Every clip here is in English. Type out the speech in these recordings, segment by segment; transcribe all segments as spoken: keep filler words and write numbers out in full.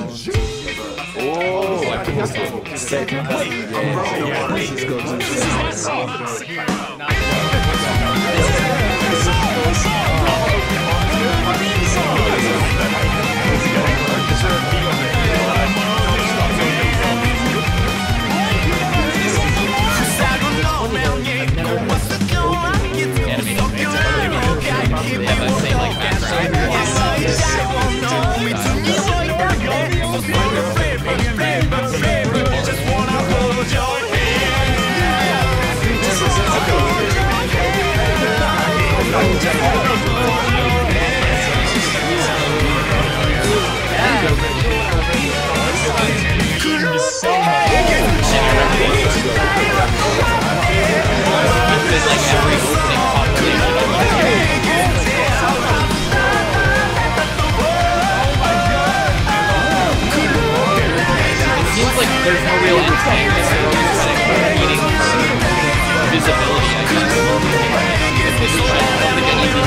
Oh, sick. There's no real intent, it's kind of competing for visibility, I guess. If this is just the anything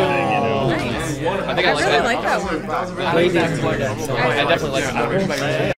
I think I, I like really that. like that one. I, I definitely like that one.